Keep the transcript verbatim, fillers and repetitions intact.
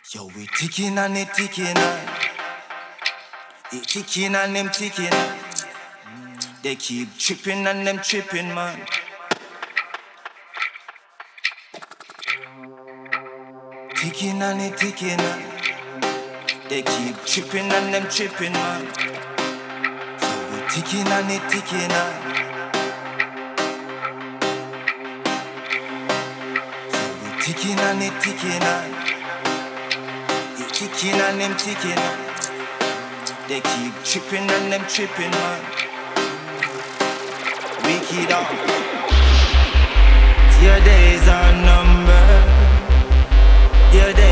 Yo, we ticking and it ticking on. It ticking and them ticking. They keep tripping and them tripping, man. Ticking and it ticking on. They keep tripping and them tripping, man. Yo, we ticking and it ticking on. Yo, we ticking and it ticking on. It ticking and them ticking on. They keep tripping and them tripping, man. Wicked up. Your days are numbered. Your days